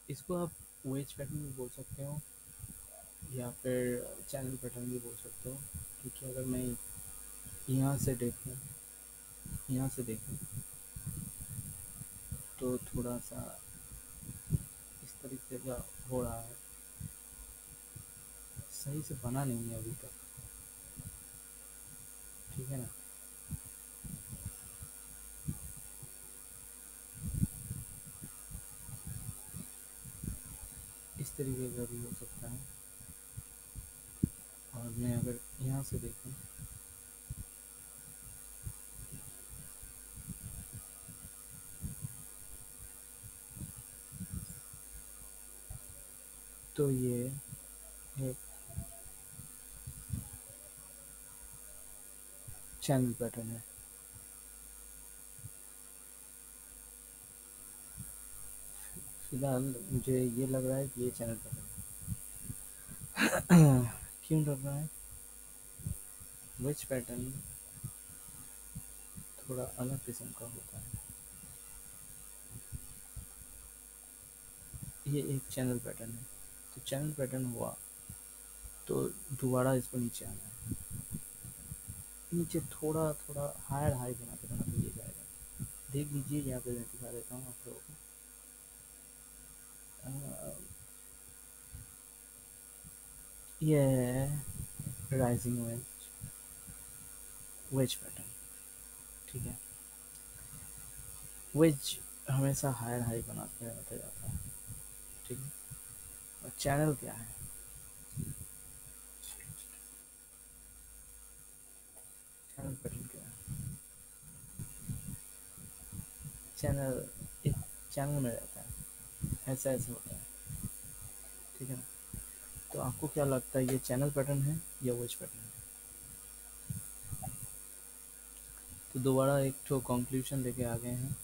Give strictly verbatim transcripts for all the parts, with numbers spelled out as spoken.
इसको आप veg pattern भी बोल सकते हो या फिर चैनल पैटर्न भी बोल सकते हो, क्योंकि अगर मैं यहाँ से देखूँ यहाँ से देखूँ तो थोड़ा सा इस तरीके का हो रहा है, सही से बना नहीं है अभी तक, ठीक है ना। इस तरीके का भी हो सकता है। और मैं अगर यहाँ से देखूँ तो ये एक चैनल पैटर्न है। फिलहाल मुझे ये लग रहा है कि ये चैनल पैटर्न क्यों लग रहा है, विच पैटर्न थोड़ा अलग किस्म का होता है। ये एक चैनल पैटर्न है, तो चैनल पैटर्न हुआ तो दोबारा इसको नीचे आना है, नीचे थोड़ा थोड़ा हायर हाई बनाते बनाते ये जाएगा। देख लीजिए यहाँ पे मैं दिखा देता हूँ आप लोगों को। अ, ये है राइजिंग वेज वेज पैटर्न, ठीक है। वेज हमेशा हायर हाई बनाते रहता जाता है, ठीक है। और चैनल क्या है, चैनल पैटर्न क्या है, चैनल एक चैनल में रहता है, ऐसा ऐसा होता है, ठीक है ना। तो आपको क्या लगता है, ये चैनल पैटर्न है या वेज पैटर्न है? तो दोबारा एक तो कंक्लूजन लेके आ गए हैं।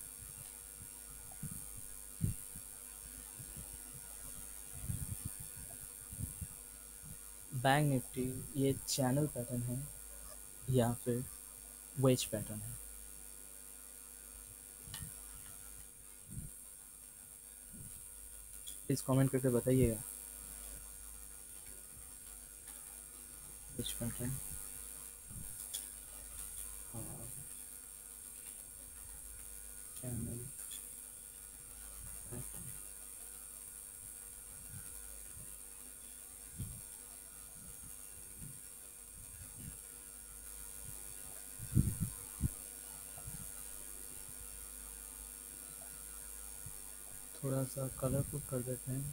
बैंक निफ्टी ये चैनल पैटर्न है या फिर वेज पैटर्न है? प्लीज़ कमेंट करके बताइएगा। वेज पैटर्न और चैनल पैटर्न। थोड़ा सा कलरफुल कर देते हैं।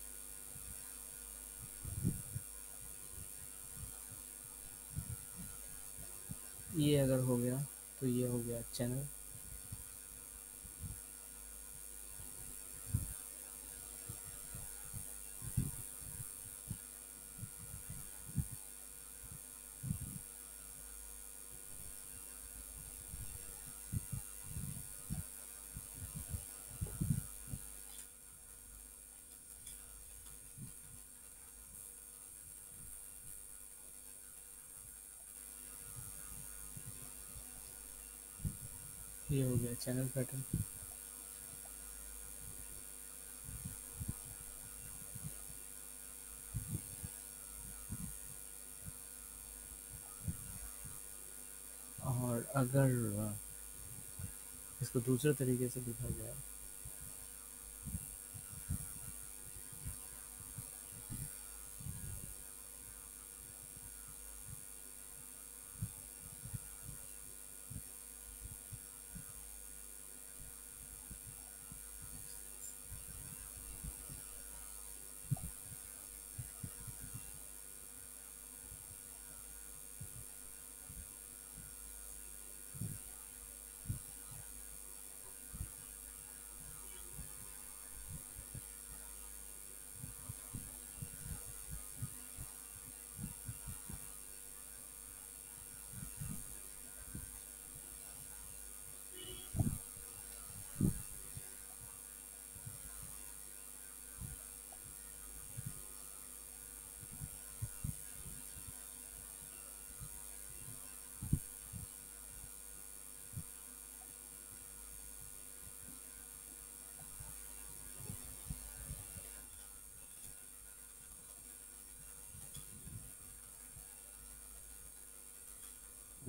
ये अगर हो गया तो ये हो गया चैनल। ये हो गया चैनल पैटर्न। और अगर इसको दूसरे तरीके से लिखा जाए,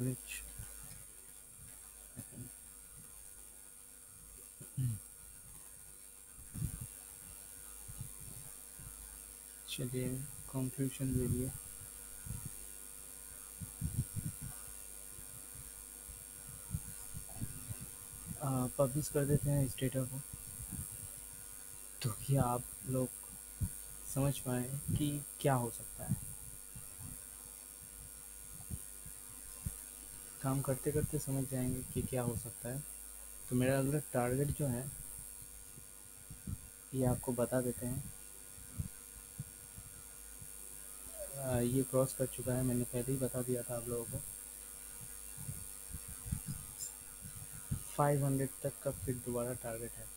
Which चलिए कंक्लूजन दे दिए। पब्लिश कर देते हैं इस डेटा को, तो क्या आप लोग समझ पाए कि क्या हो सकता है। काम करते करते समझ जाएंगे कि क्या हो सकता है। तो मेरा अगला टारगेट जो है ये आपको बता देते हैं। आ, ये क्रॉस कर चुका है, मैंने पहले ही बता दिया था आप लोगों को। फाइव हंड्रेड तक का फिर दोबारा टारगेट है।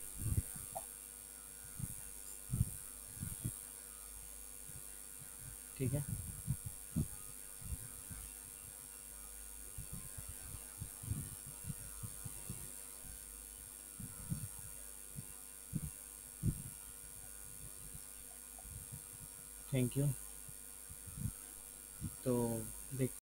ठीक है, थैंक यू। तो देख